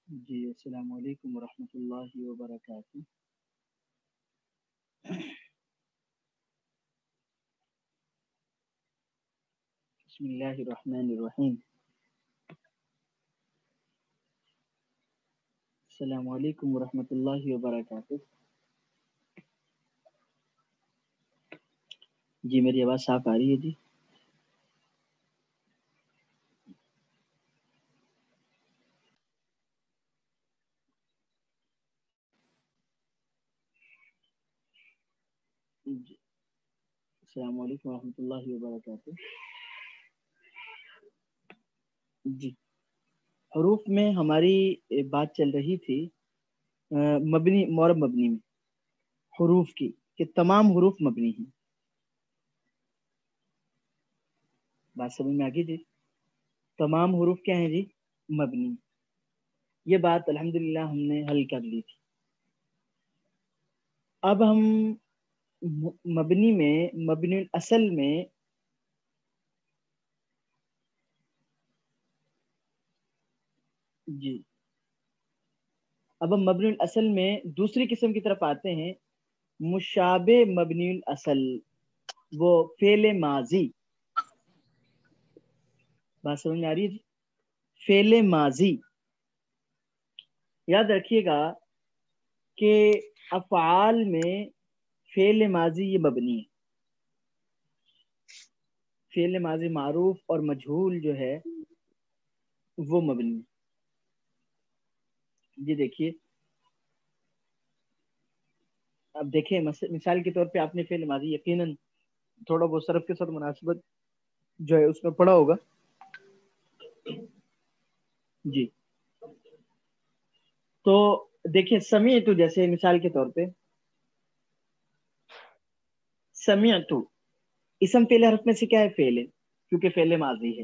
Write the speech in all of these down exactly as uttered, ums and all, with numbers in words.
جی السلام علیکم ورحمۃ اللہ وبرکاتہ. بسم اللہ الرحمن الرحیم. السلام علیکم ورحمۃ اللہ وبرکاتہ. جی میری آواز صاف آ رہی ہے؟ جی جی السلام علیکم ورحمۃ اللہ وبرکاتہ. جی حروف میں ہماری بات چل رہی تھی مبنی معرب مبنی میں حروف کی کہ تمام حروف مبنی ہیں. بات سمجھ میں آ گئی جی؟ تمام حروف کیا ہیں جی؟ مبنی. یہ بات الحمدللہ ہم نے حل کر لی تھی. اب ہم مبنی میں مبنی اصل میں جی اب ہم مبنی الاصل میں دوسری قسم کی طرف آتے ہیں. مشابہ مبنی الاصل وہ فعل ماضی. بات سمجھ میں آ رہی ہے جی؟ فعل ماضی یاد رکھیے گا کہ افعال میں فعل ماضی یہ مبنی ہے. فعل ماضی معروف اور مجہول جو ہے وہ مبنی ہے. جی دیکھیے اب دیکھیں مثال کے طور پہ آپ نے فعل ماضی یقیناً تھوڑا بہت صرف کے ساتھ مناسبت جو ہے اس میں پڑھا ہوگا. جی تو دیکھیں سمیعت جیسے مثال کے طور پہ سمیعت اسم فعل حرف میں سے کیا ہے؟ فعل ہے کیونکہ فعل ماضی ہے.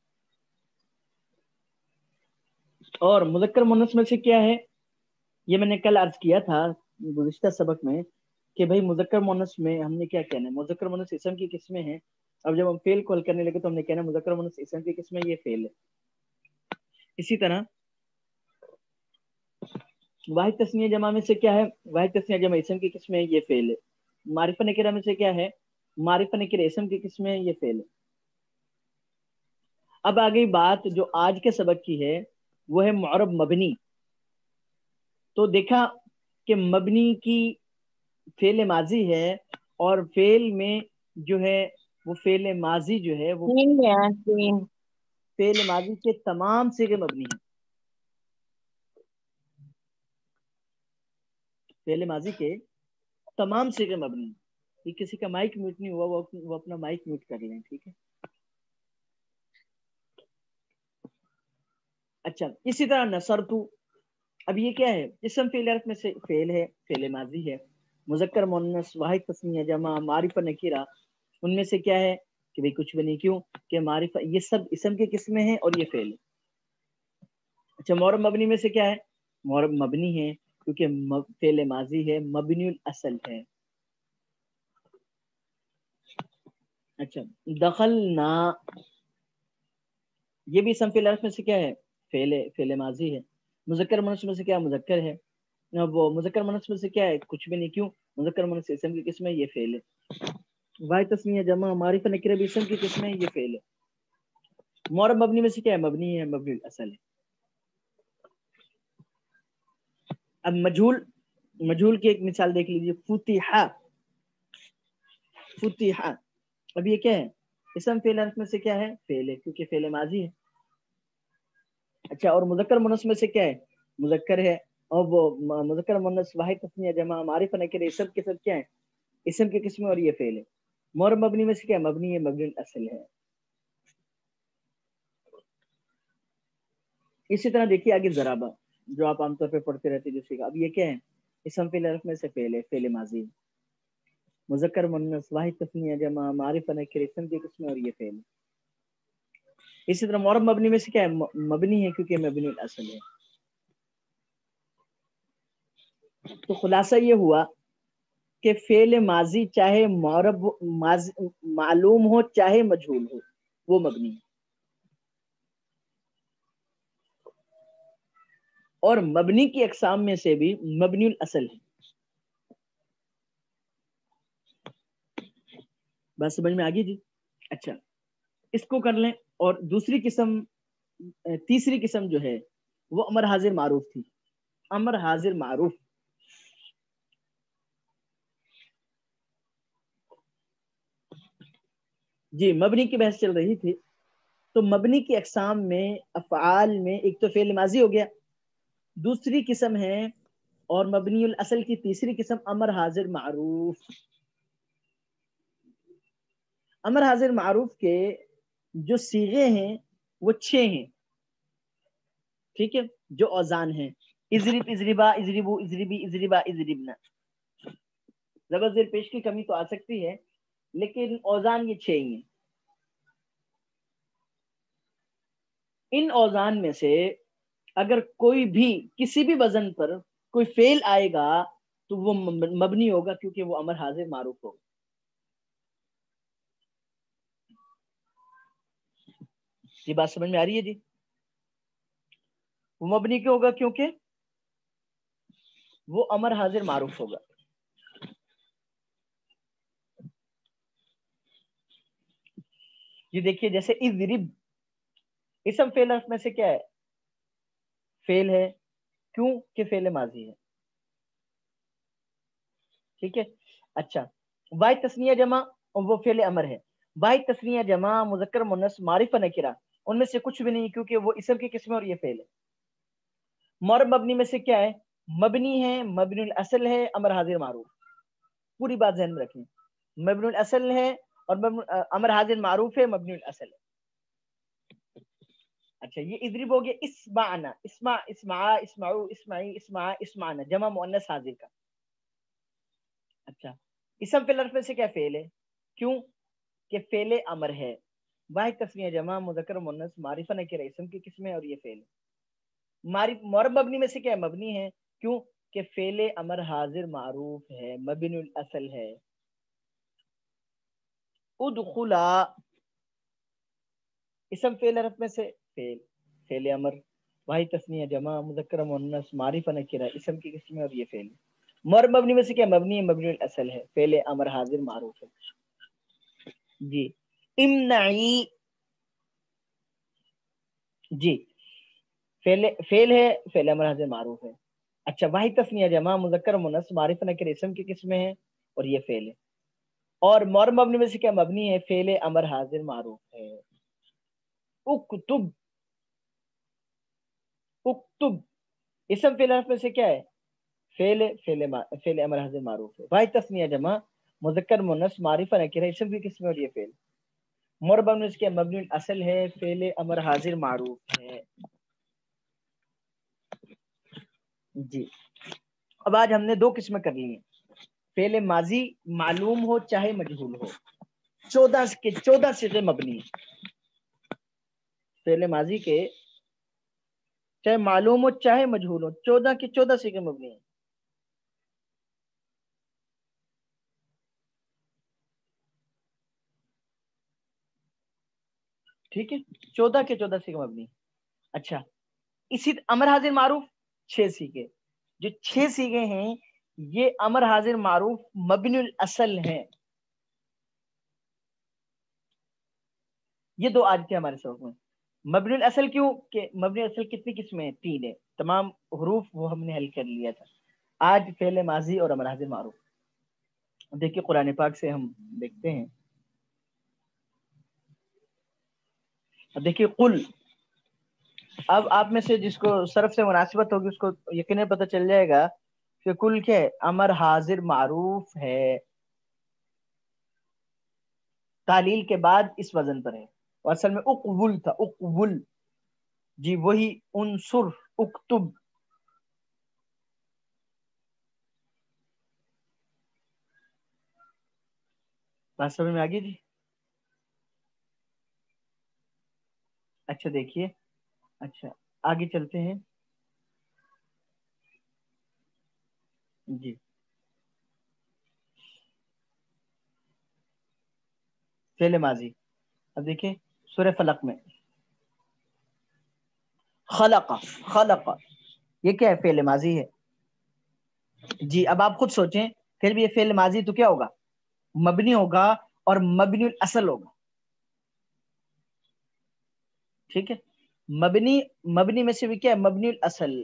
اور مذکر مؤنث میں سے کیا ہے؟ یہ میں نے کل عرض کیا تھا گزشتہ سبق میں کہ بھائی مذکر مؤنث میں ہم نے کیا کہنا ہے؟ مذکر مؤنث اسم کی قسمیں ہیں. اب جب ہم فعل کو حل کرنے لگے تو ہم نے کہنا مذکر مؤنث اسم کی قسمیں یہ فعل ہے. اسی طرح واحد تثنیہ جمع میں سے کیا ہے؟ واحد تثنیہ جمع اسم کی قسم ہے یہ فعل ہے. معرفہ نکرہ میں سے کیا ہے؟ معرفہ نکرہ اسم کی قسم ہے یہ فعل ہے. اب آگئی بات جو آج کے سبق کی ہے وہ ہے معرب مبنی. تو دیکھا کہ مبنی کی فعل ماضی ہے اور فعل میں جو ہے وہ فعل ماضی جو ہے وہ فعل ماضی کے تمام صیغے مبنی ہیں. فعل ماضی کے تمام صیغے مبنی ہیں. یہ کسی کا مائک میوٹ نہیں ہوا وہ اپنا مائک میوٹ کر لیں. ٹھیک ہے اچھا اسی طرح نصرتو اب یہ کیا ہے؟ اسم فعل حرف میں سے فعل ہے فعل ماضی ہے. مذکر مؤنث واحد تثنیہ جمع معرفہ نکرہ ان میں سے کیا ہے کہ بھئی کچھ بھی نہیں. کیوں کہ معرفہ یہ سب اسم کی قسمیں ہیں اور یہ فعل ہے. اچھا معرب مبنی میں سے کیا ہے؟ معرب مبنی ہے کیونکہ فعل ماضی ہے مبنی الاصل ہے. اچھا دخلنا یہ بھی اسم فعل حرف میں سے کیا ہے؟ فعل فعل ماضی ہے. مذکر مؤنث میں سے کیا؟ مذکر ہے. وہ مذکر مؤنث میں سے کیا ہے؟ کچھ بھی نہیں. کیوں؟ مذکر مؤنث اسم کی قسم ہے یہ فعل ہے. واحد تثنیہ جمع معرفہ نکرہ بھی اسم کی قسم ہے یہ فعل ہے. معرب مبنی میں سے کیا ہے؟ مبنی ہے مبنی الاصل ہے. اب مجہول مجہول کی ایک مثال دیکھ لیجیے. فتح فتح اب یہ کیا ہے؟ اسم فعل حرف میں سے کیا ہے؟ فعل ہے کیونکہ فعل ماضی ہے. اچھا اور مذکر مؤنث میں سے کیا ہے؟ مذکر ہے. اور وہ مذکر مؤنث واحد تثنیہ جمع معرفہ نکرہ سب کے سب کیا ہے؟ اسم کی قسم اور یہ فعل ہے. معرب مبنی میں سے کیا ہے؟ مبنی ہے مبنی الاصل ہے. اسی طرح دیکھیے آگے ضرابہ جو آپ عام طور پہ پڑھتے رہتے جیسے اب یہ کیا ہے؟ اسم فعل حرف میں سے فعل ہے فعل ماضی ہے. مذکر مؤنث واحد تثنیہ جمع معرفہ نکرہ اسم کی قسم اور یہ فعل ہے. اسی طرح معرب مبنی میں سے کیا ہے؟ مبنی ہے کیونکہ مبنی الاصل ہے. تو خلاصہ یہ ہوا کہ فعل ماضی چاہے معرب معلوم ہو چاہے مجہول ہو وہ مبنی ہے. اور مبنی کی اقسام میں سے بھی مبنی الاصل ہے. بس سمجھ میں آ گئی جی. اچھا اس کو کر لیں. اور دوسری قسم تیسری قسم جو ہے وہ امر حاضر معروف تھی. امر حاضر معروف جی مبنی کی بحث چل رہی تھی. تو مبنی کی اقسام میں افعال میں ایک تو فعل ماضی ہو گیا, دوسری قسم ہے اور مبنی الاصل کی تیسری قسم امر حاضر معروف. امر حاضر معروف کے جو صیغے ہیں وہ چھ ہیں, ٹھیک ہے, جو اوزان ہیں. اضرب اضربا اضربو اضربی اضربا اضربنا. زبر زیر پیش کی کمی تو آ سکتی ہے لیکن اوزان یہ چھ ہی ہیں. ان اوزان میں سے اگر کوئی بھی کسی بھی وزن پر کوئی فعل آئے گا تو وہ مبنی ہوگا کیونکہ وہ امر حاضر معروف ہوگا. یہ بات سمجھ میں آ رہی ہے جی؟ وہ مبنی کیوں ہوگا؟ کیونکہ وہ امر حاضر معروف ہوگا. یہ دیکھیے جیسے اضرب اسم فعل میں سے کیا ہے؟ فعل ہے. کیوں کہ فعل ماضی ہے, ٹھیک ہے. اچھا واحد تثنیہ جمع وہ فعل امر ہے. واحد تثنیہ جمع مذکر مؤنث معرفہ نکرہ ان میں سے کچھ بھی نہیں کیونکہ وہ اسم کی قسم اور یہ فعل ہے. معرب مبنی میں سے کیا ہے؟ مبنی ہے, مبنی الاصل ہے, امر حاضر معروف. پوری بات ذہن میں رکھیں, مبنی الاصل ہے اور امر حاضر معروف ہے, مبنی الاصل ہے. اچھا یہ اضرب ہو گیا اسمعنا, اسمع اسمع اسمعوا اسمعی اسمع اسمعنا جمع مؤنث حاضر کا. اچھا اسم فعل میں سے کیا فعل ہے؟ کیوں کہ فعل امر ہے. واحد تثنیہ جمع مذکر مؤنث معرفہ نکرہ اسم کی قسم ہے اور یہ فعل ہے. معرب مبنی میں سے کیا مبنی ہے؟ کیوں کہ فعل امر حاضر معروف ہے, مبنی الاصل ہے. ادخلا اسم فعل حرف میں سے فعل فعل امر. واحد تثنیہ جمع مذکر مؤنث معرفہ نکرہ اسم کی قسم ہے اور یہ فعل. معرب مبنی میں سے کیا مبنی ہے؟ مبنی الاصل ہے, فعل امر حاضر معروف ہے. جی امنعی جی فعل فعل ہے, فعل امر حاضر معروف ہے. اچھا واحد تثنیہ جمع مذکر مؤنث معرفہ نکرہ اسم کی قسم ہے اور یہ فعل ہے. اور معرب مبنی میں سے کیا مبنی ہے؟ فعل امر حاضر معروف ہے. اکتب اکتب اسم فعل حرف میں سے کیا ہے؟ فعل فعل فعل امر حاضر معروف ہے. واحد تثنیہ جمع مذکر مؤنث معرفہ نکرہ اسم کی قسم اور یہ فعل. معرب مبنی سے کیا مبنی الاصل ہے, فعل امر حاضر معروف ہے. جی اب آج ہم نے دو قسمیں کر لی ہیں. فعل ماضی معلوم ہو چاہے مجہول ہو, چودہ کے چودہ صیغے مبنی. فعل ماضی کے چاہے معلوم ہو چاہے مجہول ہو, چودہ کے چودہ صیغے مبنی ہیں. ٹھیک ہے, چودہ کے چودہ صیغے مبنی. اچھا اسی امر حاضر معروف چھ صیغے, جو چھ صیغے ہیں یہ امر حاضر معروف مبنی الاصل ہیں. یہ دو آج تھے ہمارے سبق میں. مبنی الاصل کیوں کہ مبنی الاصل کتنی قسمیں ہیں؟ تین ہے. تمام حروف وہ ہم نے حل کر لیا تھا. آج فعل ماضی اور امر حاضر معروف. دیکھیے قرآن پاک سے ہم دیکھتے ہیں. دیکھیے قل, اب آپ میں سے جس کو صرف سے مناسبت ہوگی اس کو یقیناً پتہ چل جائے گا کہ کل کیا ہے؟ امر حاضر معروف ہے, تعلیل کے بعد اس وزن پر ہے. اور اصل میں اقول تھا, اقول جی وہی انصر اکتب. بات سمجھ میں آ گئی جی؟ اچھا دیکھیے, اچھا آگے چلتے ہیں. جی فعل ماضی, اب دیکھیں سورہ فلق میں خلق خلق یہ کیا ہے؟ فعل ماضی ہے جی. اب آپ خود سوچیں پھر بھی یہ فعل ماضی تو کیا ہوگا؟ مبنی ہوگا اور مبنی الاصل ہوگا. ٹھیک ہے, مبنی مبنی میں سے بھی کیا ہے؟ مبنی الاصل.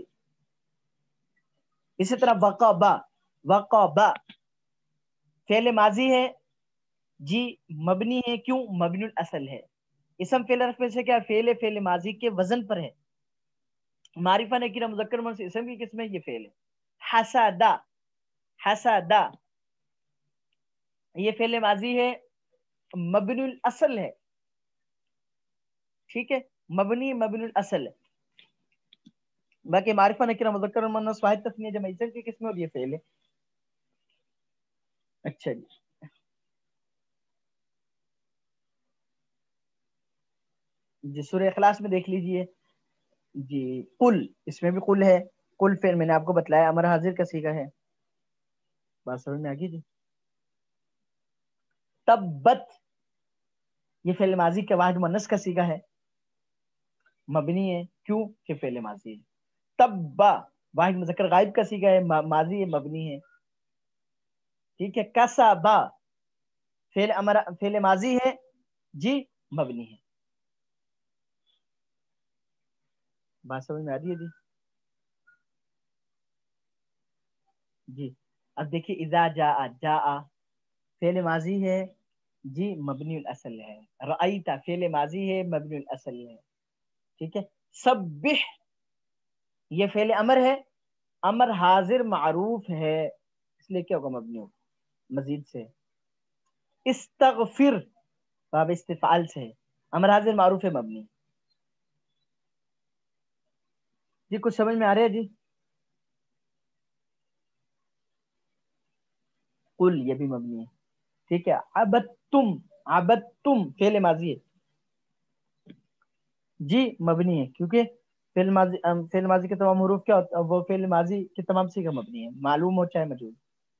اسی طرح وقبا, وقبا فعل ماضی ہے جی, مبنی ہے. کیوں؟ مبنی الاصل ہے. اسم فعل حرف میں سے کیا؟ فعل فعل ماضی کے وزن پر ہے. معرفہ نکرہ مذکر مؤنث اسم کی قسم ہے, یہ فعل ہے. حسدا, حسدا یہ فعل ماضی ہے, مبنی الاصل ہے. ٹھیک ہے, مبنی مبنی الاصل ہے. باقی معرفہ نکرہ مذکر مؤنث واحد تثنیہ جمع اسم کی قسم ہے, اور یہ فعل ہے. اچھا جی, جی سورہ اخلاص میں دیکھ لیجئے جی. قل, اس میں بھی قل ہے. قل فعل میں نے آپ کو بتلایا امر حاضر کا صیغہ ہے. بات سمجھ میں آ گئی جی. تبت یہ فعل ماضی کے واحد مؤنث کا صیغہ ہے, مبنی ہے. کیوں؟ کہ فعل ماضی ہے. تبا واحد مذکر غائب کا صیغہ ہے, ماضی ہے, مبنی ہے. ٹھیک ہے. کسبا فعل امر فعل ماضی ہے جی, مبنی ہے. بات سمجھ میں آ رہی ہے جی. جی اب دیکھیے اذا جاء, جاء فعل ماضی ہے جی, مبنی الاصل ہے. رأیت فعل ماضی ہے, مبنی الاصل ہے. ٹھیک ہے. سبح یہ فعل امر ہے, امر حاضر معروف ہے, اس لیے کیا ہوگا؟ مبنی ہوگا مزید سے. استغفر باب استفعال سے ہے, امر حاضر معروف ہے, مبنی. جی کچھ سمجھ میں آ رہا ہے جی؟ قل یہ بھی مبنی ہے. ٹھیک ہے. عبدتم, عبدتم فعل ماضی ہے جی, مبنی ہے. کیونکہ فعل ماضی فعل ماضی کے تمام حروف کیا ہوتا ہے؟ وہ فعل ماضی کے تمام صیغے مبنی ہے, معلوم ہو چاہے مجھول.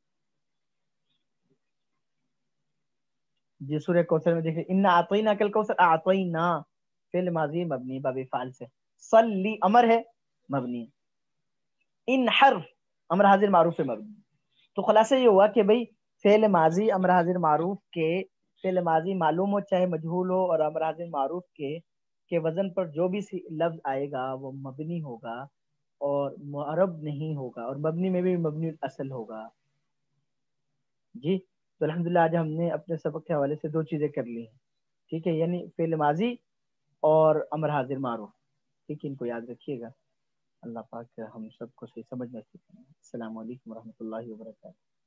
جی سورہ کوثر میں دیکھیں, انا اعطیناک الکوثر, اعطینا فعل ماضی مبنی باب فعل سے. صلی امر ہے, مبنی. ان حرف امر حاضر معروف ہے, مبنی. تو خلاصہ یہ ہوا کہ بھئی فعل ماضی امر حاضر معروف کے, فعل ماضی معلوم ہو چاہے مجہول ہو, اور امر حاضر معروف کے کے وزن پر جو بھی لفظ آئے گا وہ مبنی ہوگا اور معرب نہیں ہوگا, اور مبنی میں بھی مبنی اصل ہوگا. جی تو الحمدللہ آج ہم نے اپنے سبق کے حوالے سے دو چیزیں کر لی ہیں. ٹھیک ہے, یعنی فعل ماضی اور امر حاضر معروف. ٹھیک ہے, ان کو یاد رکھیے گا. اللہ پاک ہم سب کو صحیح سمجھ نصیب کرے. السلام علیکم ورحمۃ اللہ وبرکاتہ.